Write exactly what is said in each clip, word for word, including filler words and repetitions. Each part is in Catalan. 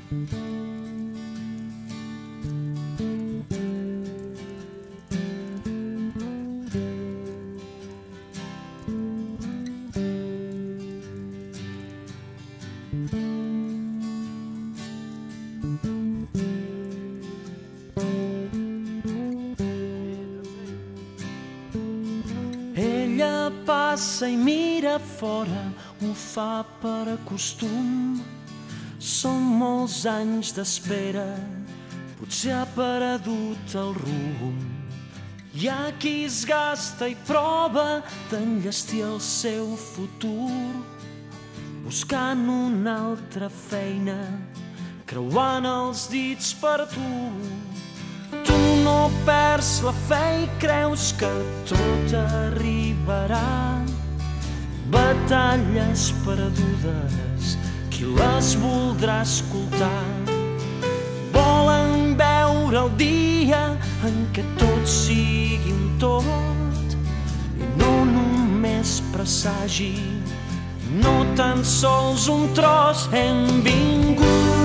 Ella passa i mira fora, ho fa per acostum. Són molts anys d'espera, potser ha perdut el rumb. Hi ha qui es gasta i prova d'enllestir el seu futur, buscant una altra feina, creuant els dits per tu. Tu no perds la fe i creus que tot arribarà. Batalles perdudes, qui les voldrà escoltar? Volen veure el dia en què tot sigui un tot, i no només presagi, no tan sols un tros. Hem vingut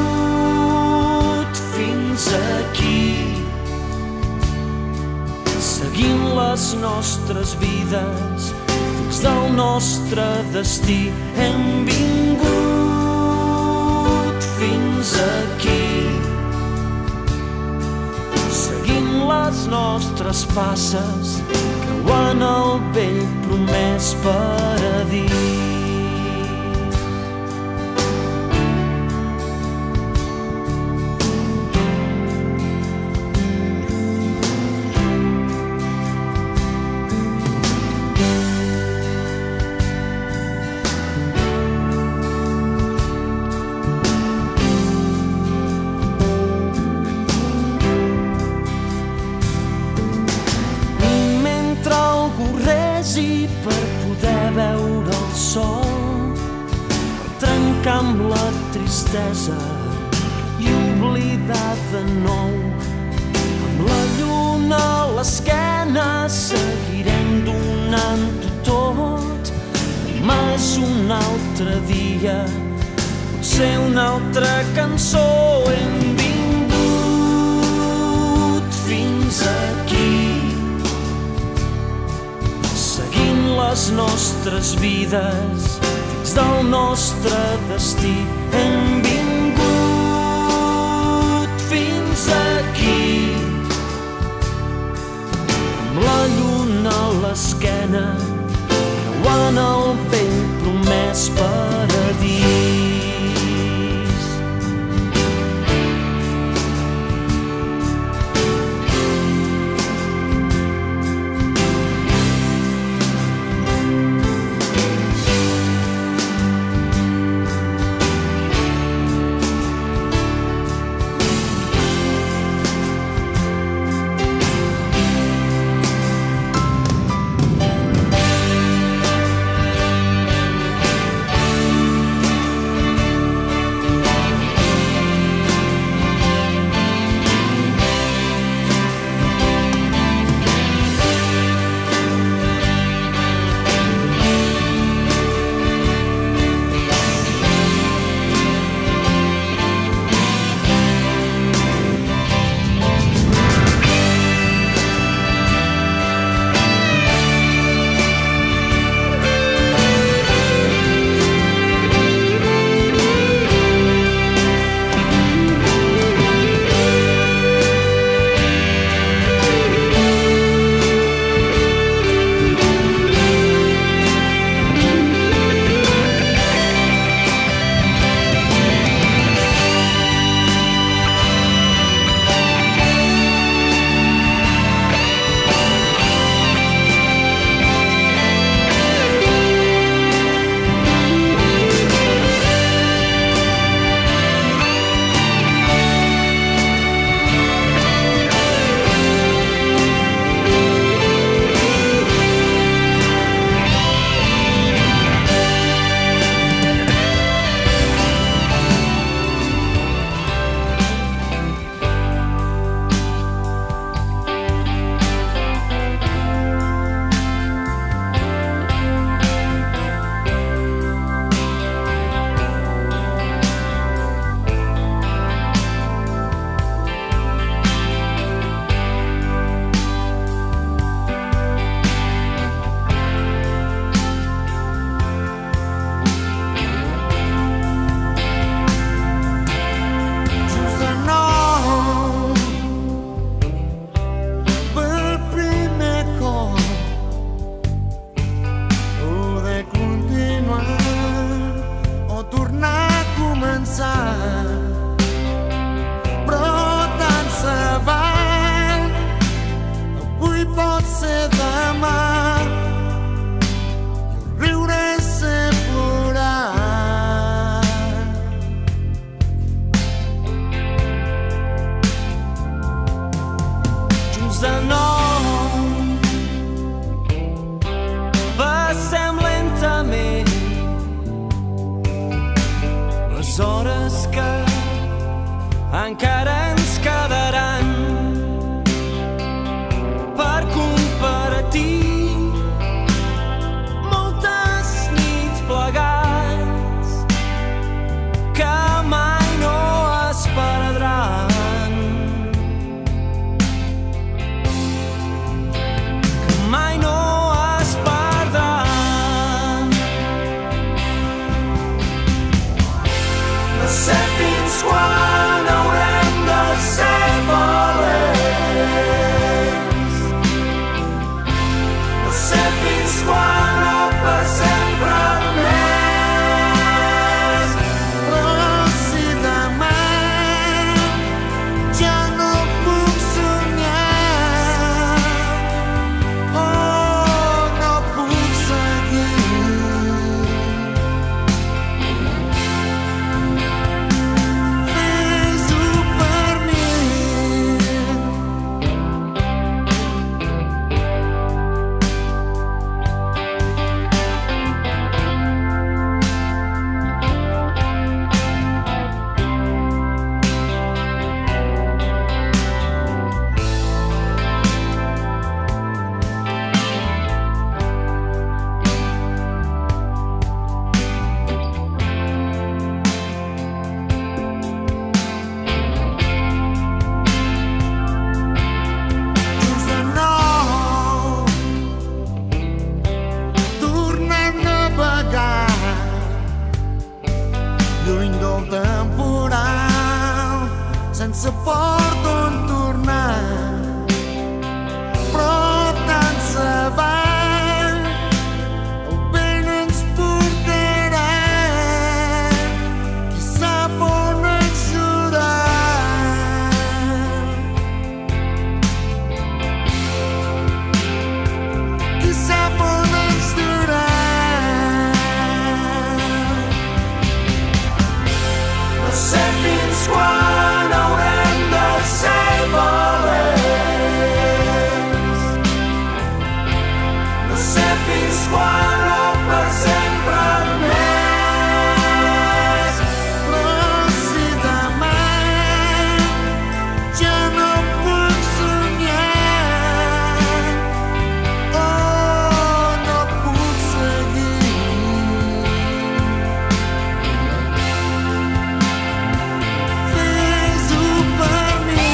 fins aquí, seguint les nostres vides fins del nostre destí. Hem vingut fins aquí, seguint les nostres passes, creuant el vell promès paradís. I per poder veure el sol, per trencar amb la tristesa i oblidar de nou. Amb la lluna a l'esquena seguirem donant-ho tot. Demà és un altre dia, potser una altra cançó. Hem vingut fins aquí, les nostres vides fins del nostre destí. Hem vingut fins aquí, amb la lluna a l'esquena, creuant el vell promès paradís. encara ens quedaran per compartir moltes nits plegats que mai no es perdran, que mai no es perdran. No sé fins quan haurem de ser valents, no sé fins quan o per sempre més. Però si demà ja no puc somiar, oh, no puc seguir, fes-ho per mi. Just de nou, tornem a navegar lluny del temporal, sense port on tornar, però tant se val, el vent ens portarà, qui sap on ens durà. Qui sap on ens durà. No sé fins quan haurem de ser valents, no sé fins quan o per sempre més. Però si demà ja no puc somiar, oh, no puc seguir, fes-ho per mi.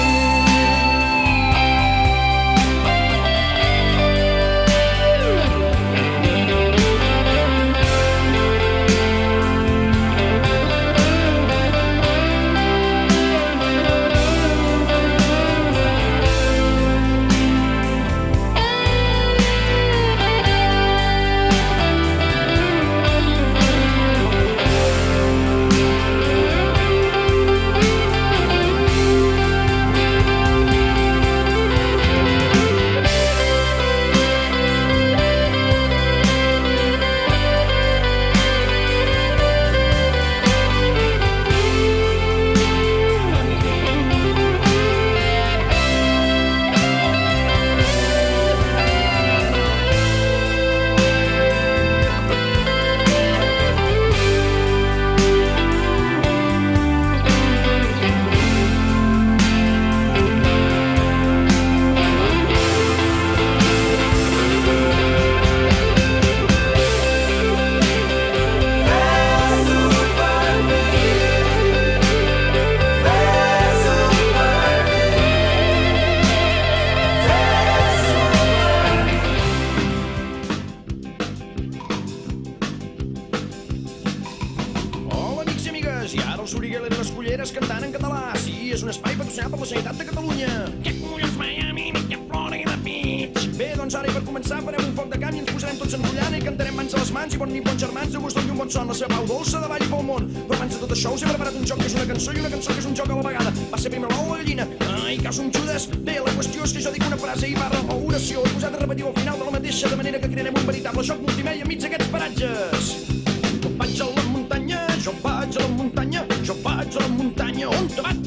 Hola, amics i amigues, i ara el Soriguela i les Culleres cantant en català. Sí, és un espai patrocinat per la Generalitat de Catalunya. Que collons Miami, ni que Florida Beach. Bé, doncs ara i per començar farem un foc de camp i ens posarem tots enrotllant i cantarem mans a les mans i bon nit, bons germans, de gust i un bon son, la seva pau dolça de ball i pel món. Però abans de tot això us he preparat un joc que és una cançó i una cançó que és un joc a la vegada. Va ser primer l'ou o la gallina? Ai, que som Judes. Bé, la qüestió és que jo dic una frase i barra o oració i posat a repetir al final de la mateixa, de manera que crearem un veritable joc multimèdia enmig d'aquests paratges. Jo vaig a la muntanya, jo vaig a la muntanya, jo vaig a la muntanya, on te vaig?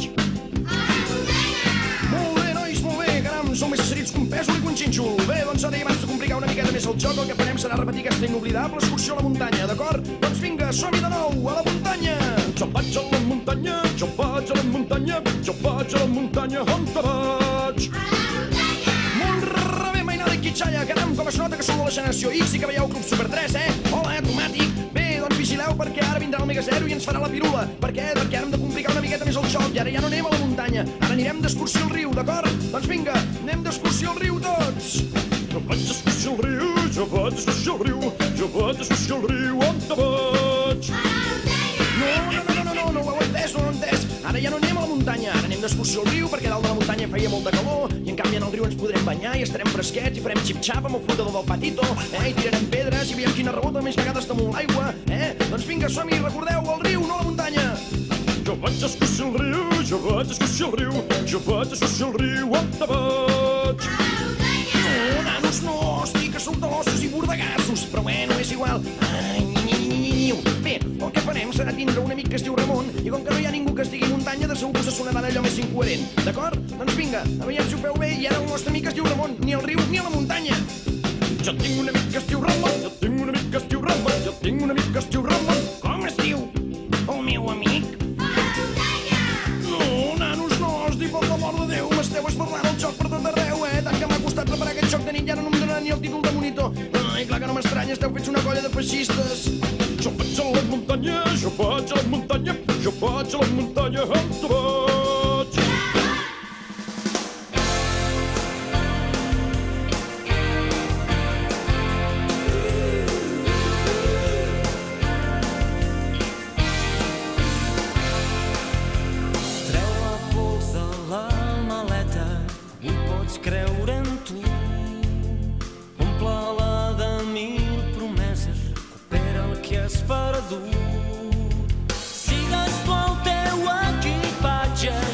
Molt bé, nois, molt bé, caram, sou més serits que un pèsol i que un xínxol. Bé, doncs ara i abans de complicar una miqueta més el joc, el que farem serà repetir aquesta inoblidable excursió a la muntanya, d'acord? Doncs vinga, som-hi de nou, a la muntanya! Jo vaig a la muntanya, jo vaig vaig a la muntanya, jo vaig a la muntanya, on te vaig? Molt rebé, mainada i quitxalla, caram, com es nota que sou de la generació X i que veieu Club Super tres, eh? Hola, automàtic. Bé, doncs vigileu perquè ara vindrà el Mega Zero i ens farà la pirula. Per què? Perquè ara hem de complicar una miqueta més el joc i ara ja no anem a la muntanya, ara anirem d'excursió al riu, d'acord? Doncs vinga, anem d'excursió al riu tots. Jo vaig d'excursió al riu, jo vaig d'excursió al riu, jo vaig d'excursió al riu, on te vaig? No, no, no, no, no, no ho heu entès, no ho heu entès. Ara ja no anem a la muntanya, ara anem d'excursió al riu perquè dalt de la muntanya feia molta calor i en canvi en el riu ens podrem banyar i estarem fresquets i farem xip-xap amb el flotador del patito, eh? I tirarem pedres i veiem quina rebota més vegades damunt l'aigua, eh? Doncs vinga, som-hi, recordeu, al riu, no a la muntanya. Jo vaig d'excursió al riu, jo vaig d'excursió al riu, jo vaig d'excursió al riu, on te vaig? No, nanos, no, estic que sou talossos i bordegassos, però bueno, és igual. Ai, bé, el que farem serà tindre un amic que es diu Ramon i com que no hi ha ningú que estigui a muntanya de segur que us sonarà d'allò més incoherent, d'acord? Doncs vinga, aviam si ho feu bé i ara el nostre amic es diu Ramon, ni al riu ni a la muntanya. Jo tinc un amic que es diu Ramon, jo tinc un amic que es diu Ramon, jo tinc un amic que es diu Ramon. Com es diu? El meu amic? No, nanos, no, es diu per l'amor de Déu, m'esteu esbarrant el joc per tot arreu, eh? Tant que m'ha costat preparar aquest joc de nit i ara no em donaran ni el títol de monitor. Ai, clar que no m'estranya, esteu fets una colla de feixistes. Jo vaig a la muntanya, jo vaig a la muntanya, jo vaig a la muntanya, on te vaig? Treu la pols de la maleta, avui pots creure en tu. Omple-la de mil promeses, recupera el que has perdut. Sigues tu el teu equipatge,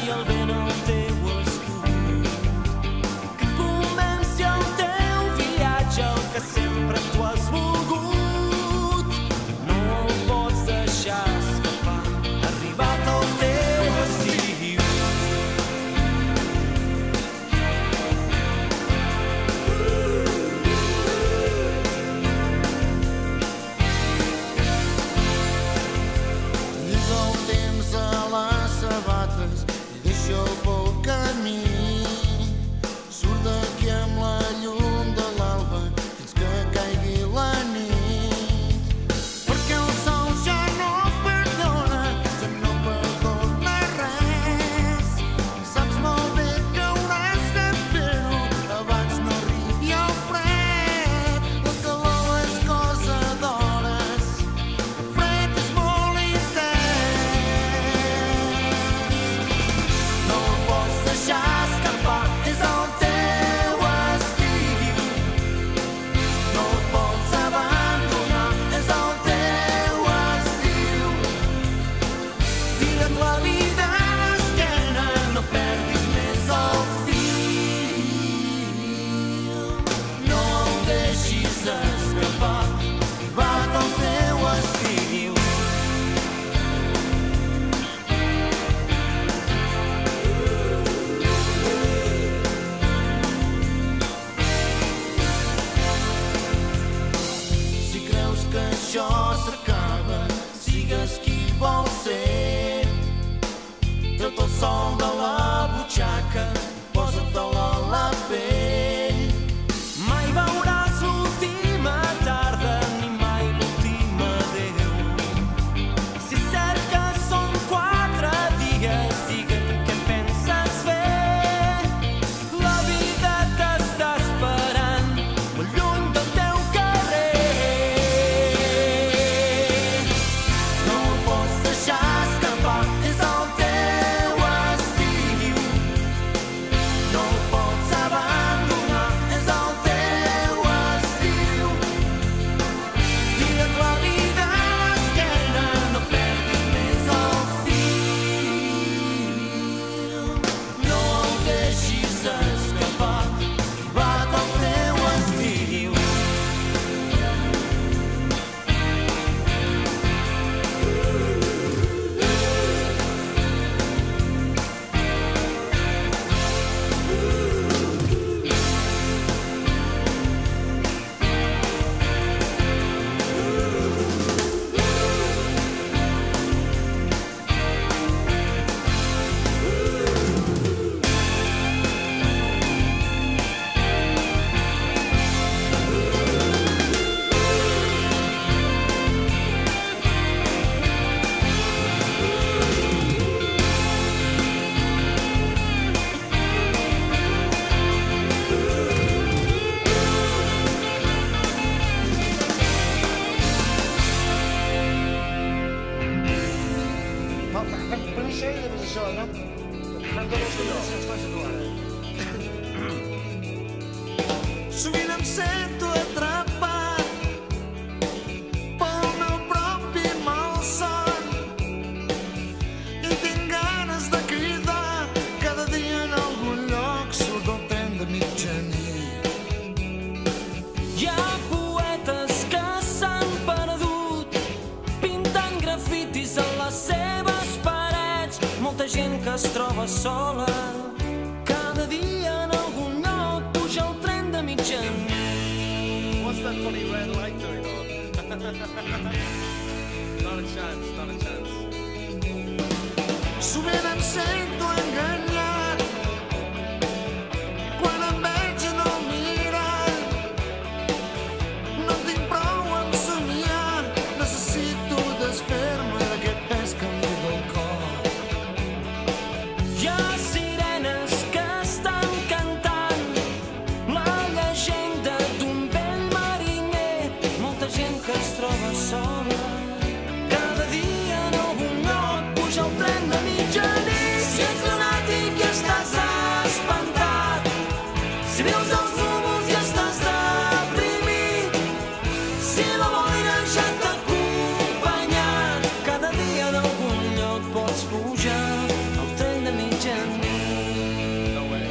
Pensa ell, és això, no? Canta dos que jo. Sovint em sento atrapat pel meu propi malson i tinc ganes de cridar cada dia en algun lloc surt el tren de mitjanit. Hi ha poetes que s'han perdut pintant grafitis a les seves parets. Molta gent que es troba sola cada dia en algun lloc puja el tren de mitjanit. What's that funny red light doing on? Not a chance, not a chance. Sovint em sento enganyat quan em veig en el mirall. No en tinc prou amb somiar, necessito desfer-me d'aquest pes que em diu el cor. Hi ha sirenes que estan cantant la llegenda d'un vell mariner. Molta gent que es troba sola cada dia en algun lloc puja el tren de mitjanit. Si ets lunàtic i estàs espantat, si vius els núvols i estàs deprimit, si la boira ja t'ha acompanyat, cada dia en algun lloc pots pujar al tren de mitjanit. No way.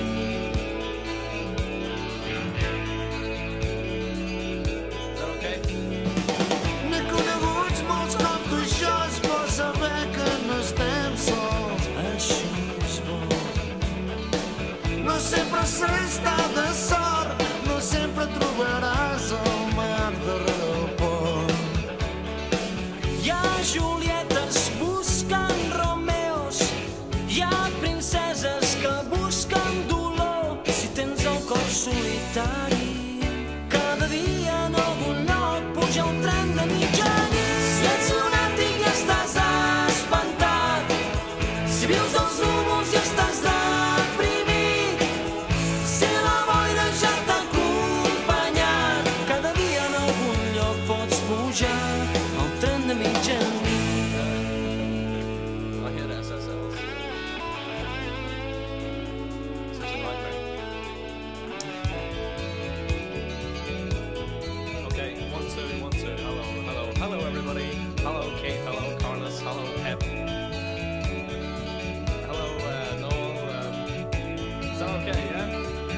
Is that okay? N'he coneguts molts com tu i jo, és bo saber que no estem sols. Així és bo. No sempre serà estar de sort, no sempre trobaràs el mar darrere el pont. Hi ha Julietes buscant Romeos, hi ha princeses que busquen dolor. Si tens el cor solitari, cada dia en algun lloc puja el tren de mitjanit. Si ets lunàtic i estàs espantat, si vius dels núvols i estàs deprimit, si la boira ja t'ha acompanyat, cada dia en algun lloc pots pujar al tren de mitjanit. I hear the S S Ls. Such a nightmare. Okay, one, two, one, two. Hello, hello, hello, everybody. Hello, Kate. Hello, Carlos. Hello, Pep. Hello, uh, Noel. Um, is that okay, yeah?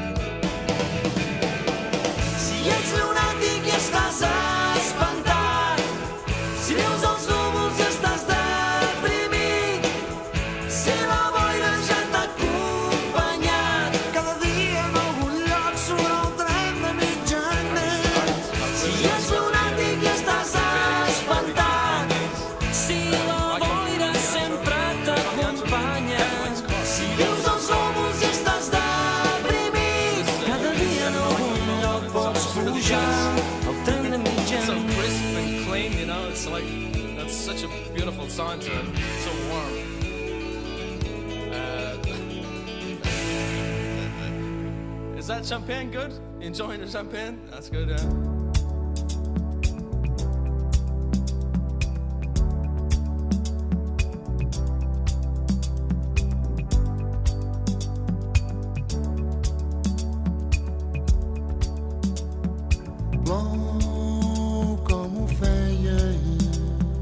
Si ets lunàtic i estàs espantat, si vius els núvols i estàs deprimit, si la boira ja t'ha acompanyat, Cada dia en algun lloc surt el tren de mitjanit. si ets lunàtic i estàs espantat, si la boira sempre t'acompanya, si vius els núvols i estàs deprimit, cada dia en algun lloc pots pujar al tren de So mitjanit. crisp and clean, you know. It's like that's such a beautiful sound to it. So warm. Uh, is that champagne good? You enjoying the champagne? That's good, yeah. Plou com ho feia ahir,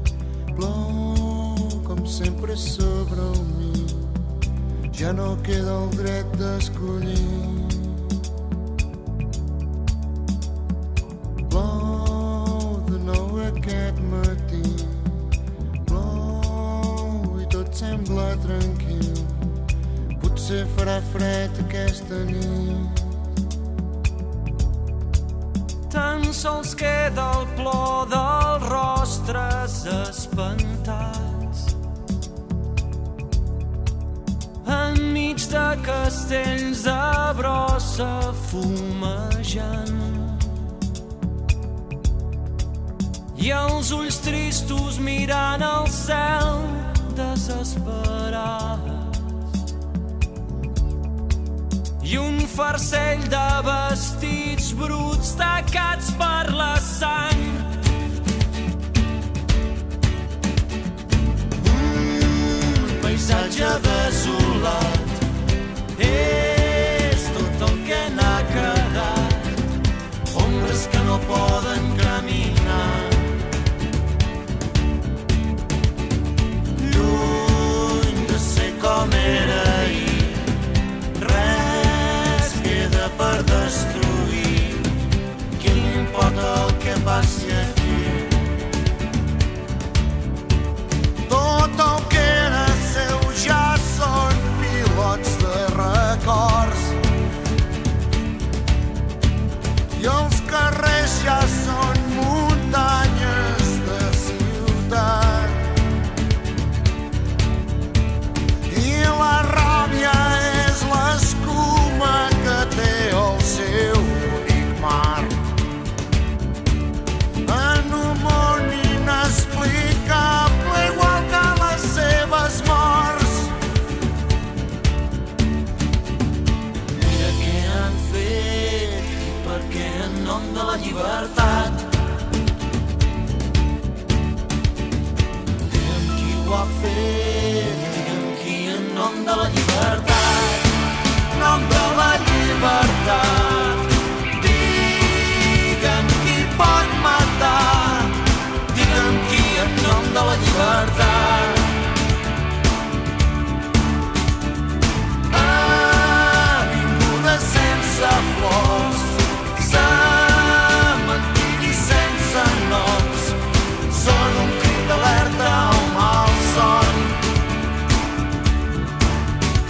plou com sempre sobre el mi, ja no queda el dret d'escollir. Plou de nou aquest matí, plou i tot sembla tranquil, potser farà fred aquesta nit. Tan sols queda el plor dels rostres espantats enmig de castells de brossa fumejant i els ulls tristos mirant el cel desesperats i un farcell de vestits bruts tacats per la sang. Un paisatge desolat és tot el que n'ha quedat, ombres que no poden caminar. Lluny de ser com era ahir, res queda per destruir. Què li importa el que passi aquí? Tot el que era seu ja són pilots de records i els carrers ja són muntanyes de ciutat i la ràbia és l'escuma que té el seu únic mar en un món inexplicable igual que les seves morts. Mira què han fet i per què en nom de la llibertat. Digue'm qui ho ha fet, digue'm qui en nom de la llibertat, en nom de la llibertat. Digue'm qui pot matar, digue'm qui en nom de la llibertat. Avinguda sense flors, cementiri sense noms, són un crit d'alerta a un malson.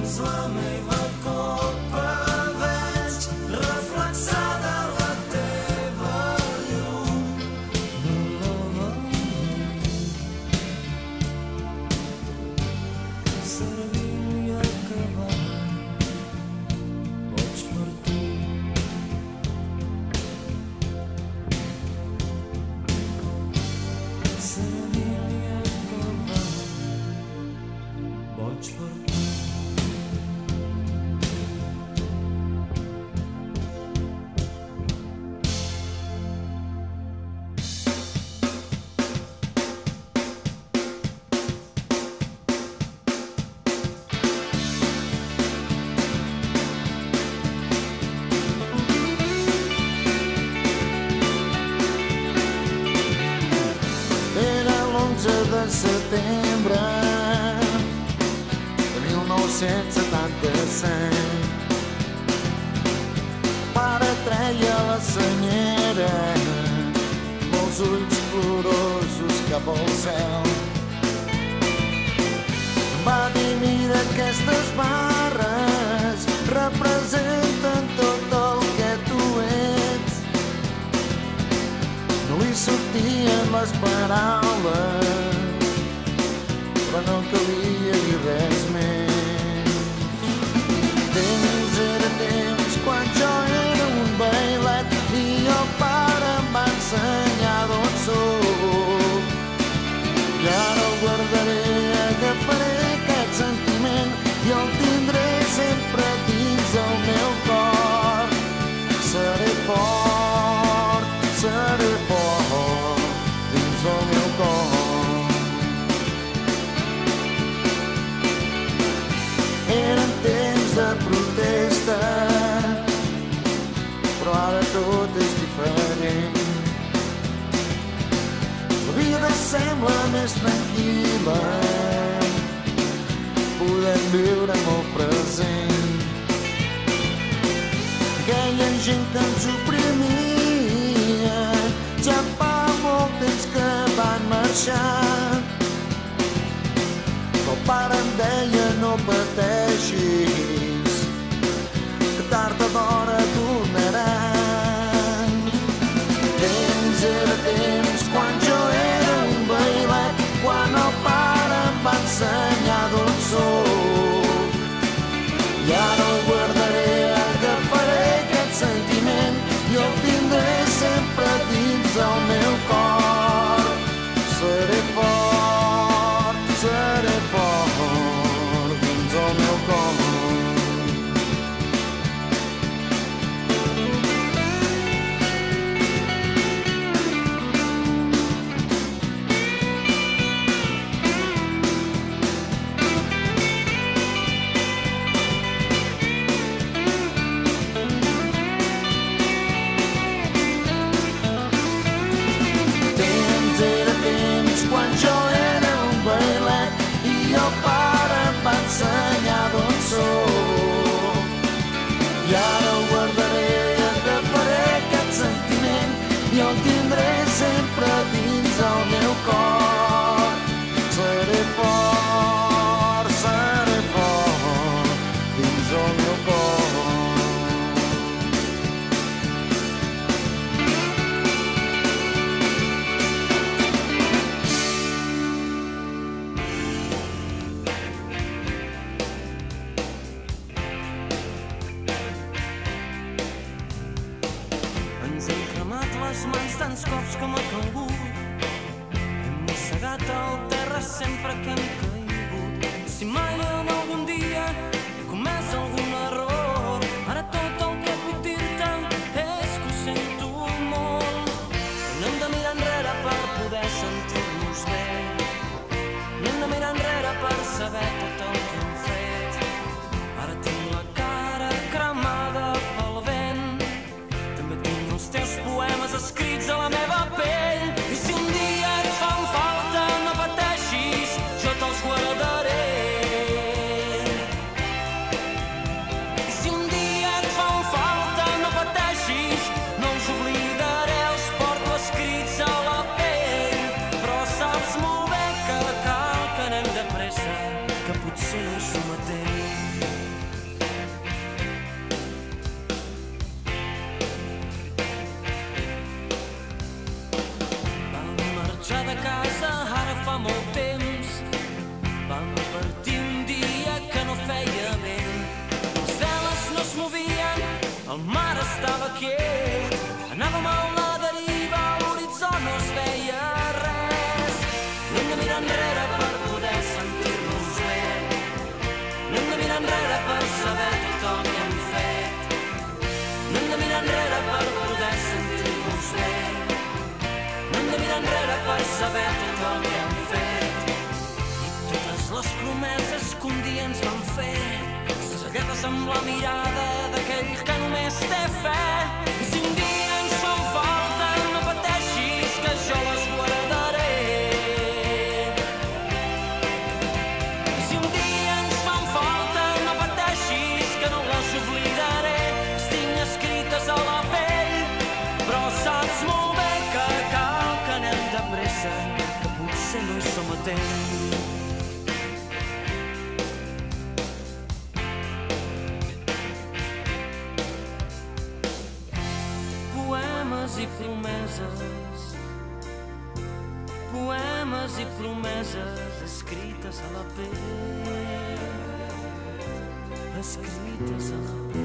dins la meva copa veig reflexada la teva llum. Serviu i acabat, boig per tu. Serviu i acabat, boig per tu. Era l'onze de setembre de mil nou-cents setanta-set. Pare treia la senyera amb els ulls plorosos cap al cel. Em va dir, mira, aquestes barres representen tot el que tu ets. No li sortien les paraules, però no calia dir res més. Temps era temps quan jo era un bailet i el pare em va ensenyar d'on soc. I ara el guardaré, agafaré aquest sentiment i el tindré sempre dins el meu cor. Seré fort, seré fort dins el meu cor. Eren temps de protesta, però ara tot és diferent. La vida sembla més tranquil·la, podem viure molt present. Aquella gent que ens oprimia ja fa molt temps que van marxar. El pare em deia, no pateixis, que tard o d'hora tornaran. Temps era temps quan jo era un bailet, quan el pare em va ensenyar d'on soc. I ara el guardaré, agafaré aquest sentiment i el tindré sempre dins el meu cor. Seré fort, seré fort dins el meu cor. Temps era temps quan jo era un bailet i el pare em va ensenyar d'on soc. I ara el guardaré, agafaré aquest sentiment i el tindré sempre dins el meu cor. Seré fort, seré fort dins el meu cor. Ens hem cremat les mans tants cops com ha calgut. Hem mossegat el terra sempre que hem caigut. Si mai en algun dia he comès algun error, ara tot el que puc dir-te és que ho sento molt. No hem de mirar enrere per poder sentir-nos bé. No hem de mirar enrere per saber tot el que hem fet. Ara tinc la cara cremada pel vent. També tinc els teus poemes escrits a la meva pell. I si un dia et fan falta, no pateixis, jo te'ls guardaré. El mar estava quiet, anàvem a la deriva, a l'horitzó no es veia res. No hem de mirar enrere per poder sentir-nos bé, no hem de mirar enrere per saber tot el que hem fet, no hem de mirar enrere per poder sentir-nos bé, no hem de mirar enrere per saber tot el que hem fet. I totes les promeses que un dia ens van fer, ceguetes amb la mirada d'aquell que només té fe. I si un dia ens fan falta, no pateixis que jo les guardaré. I si un dia ens fan falta, no pateixis que no les oblidaré. Les tinc escrites a la pell, però saps molt bé que cal que anem de pressa, que potser no hi som a temps. Poemes i promeses, poemes i promeses escrites a la pell, escrites a la pell.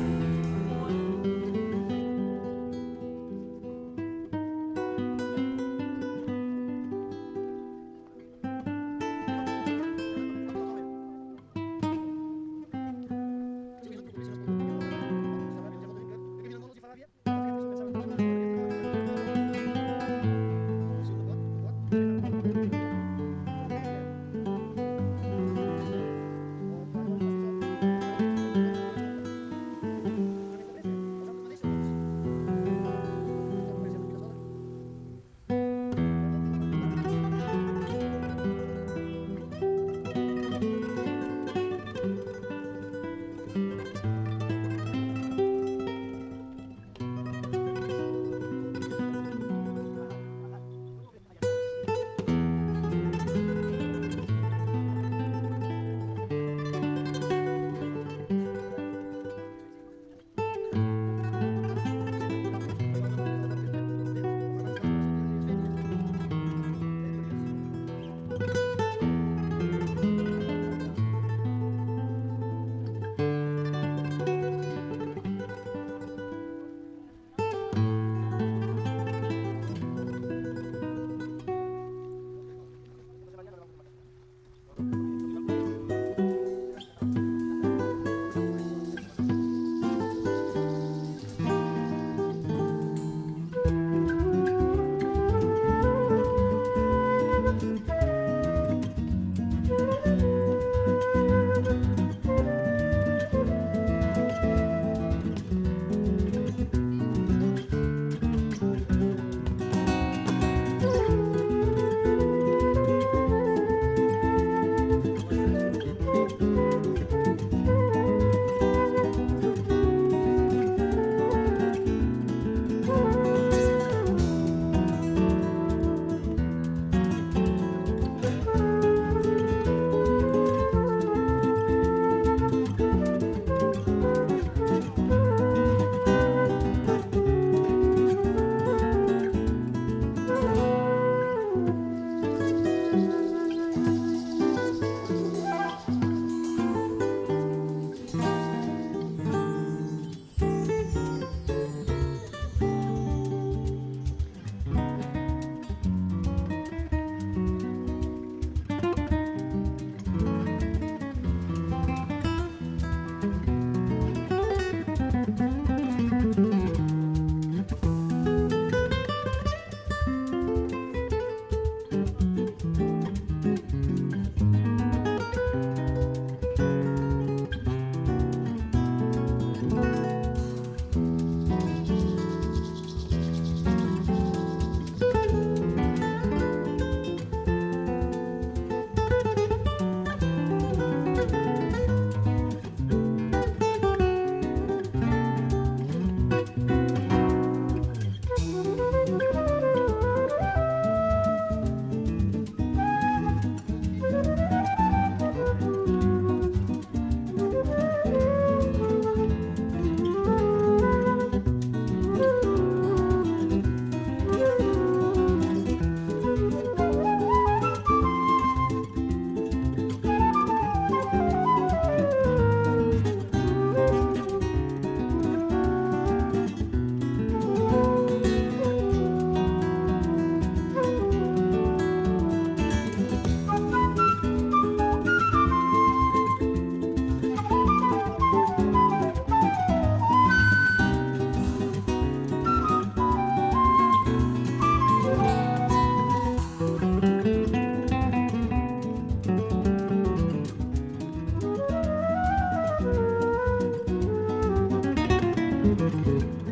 Thank you.